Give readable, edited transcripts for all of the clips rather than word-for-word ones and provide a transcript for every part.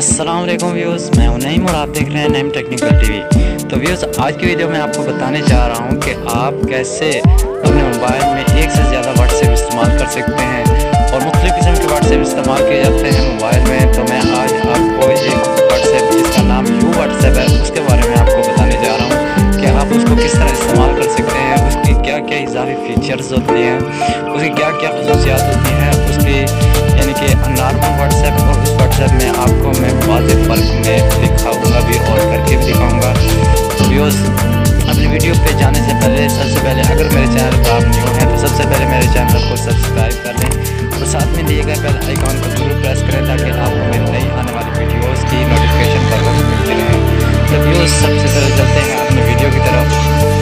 अस्सलाम वालेकुम व्यूज़, मैं हूं नईम और आप देख रहे हैं नईम टेक्निकल टीवी। तो व्यूज़, आज की वीडियो में आपको बताने जा रहा हूं कि आप कैसे अपने मोबाइल में एक से ज़्यादा व्हाट्सएप इस्तेमाल कर सकते हैं और मुख्तलिफ़ किस्म के व्हाट्सएप इस्तेमाल किए जाते हैं मोबाइल में। तो मैं आज आपको एक व्हाट्सएप जिसका नाम यू व्हाट्सएप है उसके बारे में आपको बताने जा रहा हूँ कि आप उसको किस तरह इस्तेमाल कर सकते हैं, उसकी क्या क्या इजाफी फ़ीचर्स होती हैं, उसकी क्या क्या खसूसियात होती हैं, उसकी यानी कि नॉर्मल व्हाट्सएप और उस व्हाट्सएप में आपको मैं वाज़ेह फ़र्क में दिखाऊंगा भी और करके भी दिखाऊंगा। तो व्यूअर्स, अपनी वीडियो पे जाने से पहले सबसे पहले अगर मेरे चैनल पर आप न्यू हैं तो सबसे पहले मेरे चैनल को सब्सक्राइब कर लें और साथ में दिए गए बेल आइकॉन को जरूर प्रेस करें ताकि आपको मेरी नई आने वाली वीडियोज़ की नोटिफिकेशन पर वक्त मिलती रहे। तो व्यूअर्स, सबसे पहले चलते हैं अपनी वीडियो की तरफ।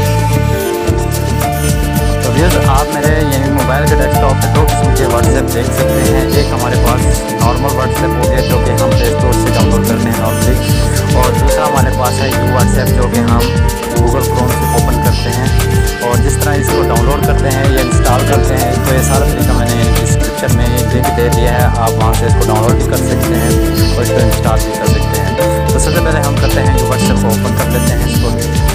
तो व्यूअर्स, आप मेरे यानी मोबाइल के डेस्कटॉप पे दो किस्म के व्हाट्सएप देख सकते हैं। एक हमारे पास नॉर्मल व्हाट्सएप हो गया जो कि हम प्ले स्टोर से डाउनलोड करते हैं नॉर्मली, और दूसरा हमारे पास है यू व्हाट्सएप जो कि हम गूगल क्रोम से ओपन करते हैं। और जिस तरह इसको डाउनलोड करते हैं या इंस्टॉल करते हैं तो ये सारा तरीका मैंने डिस्क्रिप्शन में एक लिंक दे दिया है, आप वहाँ से इसको डाउनलोड भी कर सकते हैं और इसको इंस्टॉल भी कर सकते हैं। तो सबसे पहले हम करते हैं यू व्हाट्सएप को ओपन कर लेते हैं। इसको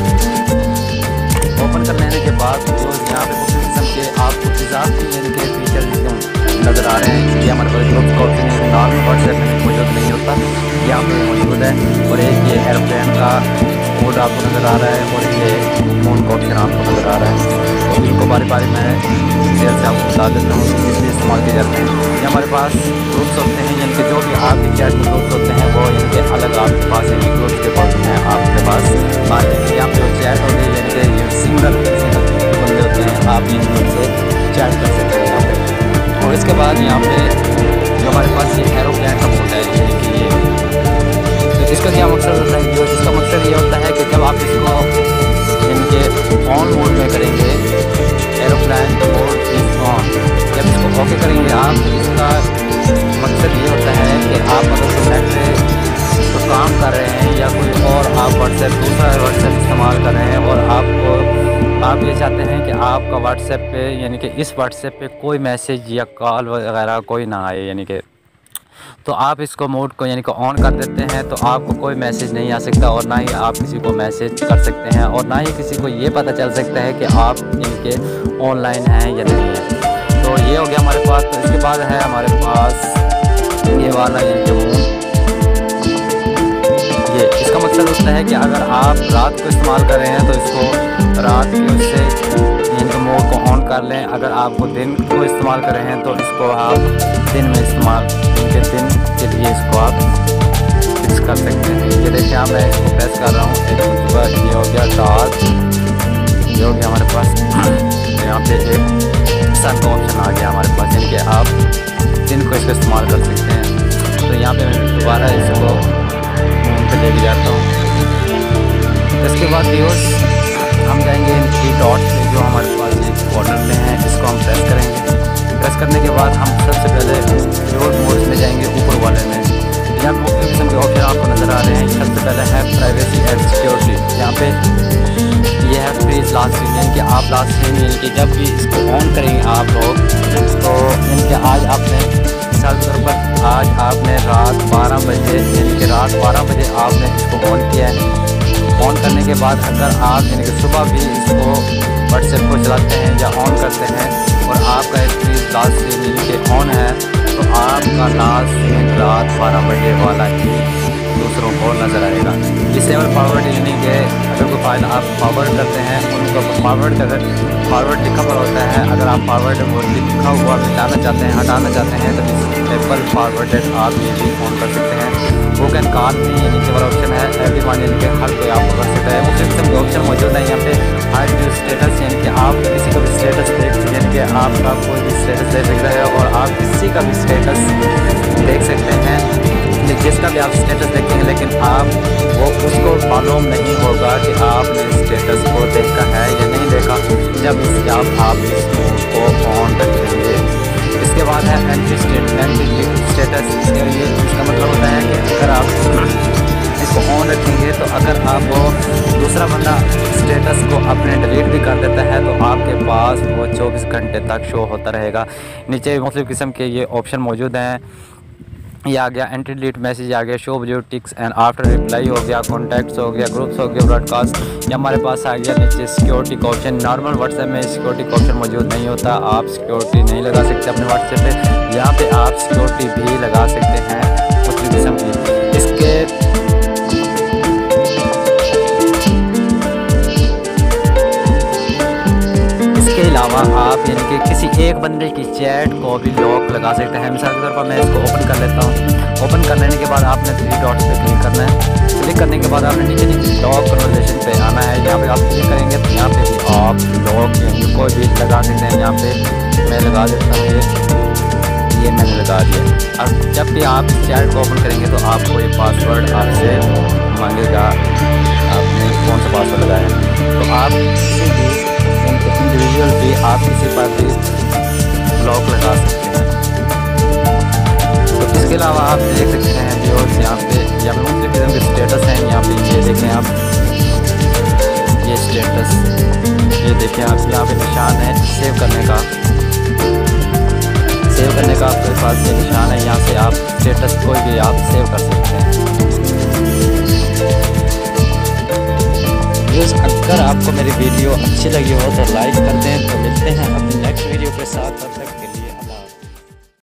ओपन कर लेने के बाद जो यहाँ पे मुख्य किस्म के आपको इजाफी इनके फीचर नज़र आ रहे हैं। ये हमारे पास ग्रुप का ऑप्शन है, नॉर्मल व्हाट्सएप में मौजूद नहीं होता, यहाँ पे मौजूद है। और एक ये एरोप्लेन का मोड आपको नज़र आ रहा है और ये फोन का ऑप्शन आपको नज़र आ रहा है। तो इनको बारी बारी मैं डिटेल से आपको बता देता हूँ किस लिए इस्तेमाल किए जाते हैं। ये हमारे पास ग्रुप्स होते हैं, यानी कि जो भी आपके चैट में ग्रुप्स होते हैं वो इनके अलग आपके पास है, ग्रुप्स के पास हैं आपके पास आ जाएंगे। यहाँ पे जो चैट होती है यानी कि ये सिंगल बंदे होते हैं, आप इन से चैट कर सकते हैं यहाँ पे। और इसके बाद यहाँ पे जो हमारे पास ये एरोप्लेन का मोड है, यानी कि ये तो इसका क्या मकसद होता है? इसका मकसद ये होता है कि जब आप इसको यानी कि ऑन मोड में करेंगे, एरोप्लेन मोड इज ऑन, जब इसको ओके करेंगे आप, इसका मकसद ये होता है कि आप अगर नेट से तो काम कर रहे हैं या कोई और आप व्हाट्सएप दूसरा व्हाट्सएप इस्तेमाल कर रहे हैं और आप ये चाहते हैं कि आपका व्हाट्सएप पे यानी कि इस व्हाट्सएप पे कोई मैसेज या कॉल वगैरह कोई ना आए, यानी कि तो आप इसको मोड को यानी कि ऑन कर देते हैं तो आपको कोई मैसेज नहीं आ सकता और ना ही आप किसी को मैसेज कर सकते हैं और ना ही किसी को ये पता चल सकता है कि आप यानी कि ऑनलाइन हैं या नहीं है। तो ये हो गया हमारे पास। तो इसके बाद है हमारे पास ये वाला यानी कि ये इसका मकसद होता है कि अगर आप रात को इस्तेमाल कर रहे हैं तो इसको रात के उससे यानी मोड को ऑन कर लें। अगर आपको दिन को इस्तेमाल कर रहे हैं तो इसको आप दिन में इस्तेमाल इनके दिन के लिए इसको आप फिक्स कर सकते हैं। ये देखिए आप, मैं इसको प्रेस कर रहा हूँ, ये हो गया डार्क, ये हो गया हमारे पास। यहाँ पे एक सन का ऑप्शन आ गया हमारे पास, यानी कि आप दिन को इसको इस्तेमाल कर सकते हैं। तो यहाँ पे मैं दोबारा इसको ले भी जाता हूँ। इसके बाद व्यूअर्स हम जाएंगे इन 3 डॉट पे जो हमारे पास ये कॉर्नर में है, इसको हम प्रेस करेंगे। प्रेस करने के बाद हम सबसे पहले ड्यूल मोड में जाएंगे ऊपर वाले में। यहाँ पे मुख्तलिफ किस्म के ऑप्शन आपको नज़र आ रहे हैं। सबसे पहले है प्राइवेसी एंड सिक्योरिटी, यहाँ पे ये है फ्रीज लास्ट सीन, यानी कि आप लास्ट सीन यानी कि जब भी इसको ऑन करेंगे आप लोग तो यानी कि आज आपने मिसाल के तौर पर आज आपने रात 12 बजे यानी कि रात 12 बजे आपने इसको ऑन किया है। ऑन करने के बाद अगर आप यानी कि सुबह भी इसको व्हाट्सएप को चलाते हैं या ऑन करते हैं और आपका एक फ्रीज लास्ट सीन यानी कि ऑन है तो आपका लास्ट सीन रात 12 बजे वाला ही दूसरों को नज़र आएगा। इससे अगर फॉरवर्ड यानी कि अगर कोई फाइल आप फॉरवर्ड करते हैं उनको फॉरवर्ड कर फॉरवर्ड लिखा हुआ होता है, अगर आप फॉरवर्ड लिखा हुआ मिटाना चाहते हैं हटाना चाहते हैं तो एप्पल फॉरवर्डेड आप ये भी ऑन कर सकते हैं। वो कैन कॉल भी ये नीचे वाला ऑप्शन है, एवरीवन यानी कि हर कोई आपको कर सकता है। मुख्य किस्म के ऑप्शन मौजूद है यहाँ पे। हाइड व्यू स्टेटस यानी कि आप किसी का भी स्टेटस देख यानी कि आपका कोई भी स्टेटस देख सकते हैं और आप किसी का भी स्टेटस देख सकते हैं, जिसका भी आप स्टेटस देखेंगे लेकिन आप वो उसको मालूम नहीं होगा कि आपने स्टेटस को देखा है या नहीं देखा जब आप इसको ऑन रखेंगे। इसके बाद है एंटी स्टेटस, इसका मतलब होता है कि अगर आप इसको ऑन रखेंगे तो अगर आप वो दूसरा बंदा स्टेटस को अपने डिलीट भी कर देता है तो आपके पास वो 24 घंटे तक शो होता रहेगा। नीचे मुख्तलिफ किस्म के ये ऑप्शन मौजूद हैं ये आ गया एंटी डिलीट मैसेज आ गया, show video ticks and after reply हो गया, कॉन्टैक्ट्स हो गया, ग्रुप्स हो गया, ब्रॉडकास्ट। ये हमारे पास आ गया नीचे सिक्योरिटी का ऑप्शन। नॉर्मल व्हाट्सएप में सिक्योरिटी का ऑप्शन मौजूद नहीं होता, आप सिक्योरिटी नहीं लगा सकते अपने व्हाट्सएप पे। यहाँ पे आप सिक्योरिटी भी लगा सकते हैं कुछ किस्म की। इसके अलावा आप यानी कि किसी एक बंदे की चैट को भी लॉक लगा सकते हैं। मिसाल के तौर पर मैं इसको ओपन कर लेता हूँ। ओपन कर लेने के बाद आपने 3 डॉट्स पे क्लिक करना है। क्लिक करने के बाद आपने नीचे लॉक कन्वर्सेशन पे आना है। यहाँ पे आप क्लिक करेंगे तो यहाँ पे भी आप लॉक कोई भी लगा सकते हैं। यहाँ पे मैं लगा देता हूँ, ये मैंने लगा दिया। अब जब भी आप चैट को ओपन करेंगे तो आपको ये पासवर्ड आपसे मांगेगा, आपने कौन सा पासवर्ड लगाया है। तो आप किसी भी इंडिविजुअल भी आप किसी पर भी लॉक लगा सकते हैं। तो इसके अलावा आप देख सकते हैं व्यूअर्स यहाँ पे मुख्तलिफ किस्म के स्टेटस हैं। यहाँ पे ये देखें आप, ये स्टेटस ये देखें आप, यहाँ पे निशान है सेव करने का। सेव करने का आपके पास ये निशान है, यहाँ से आप स्टेटस कोई भी आप सेव कर सकते हैं। अगर आपको मेरी वीडियो अच्छी लगी हो तो लाइक कर दें। तो मिलते हैं अपनी नेक्स्ट वीडियो के साथ।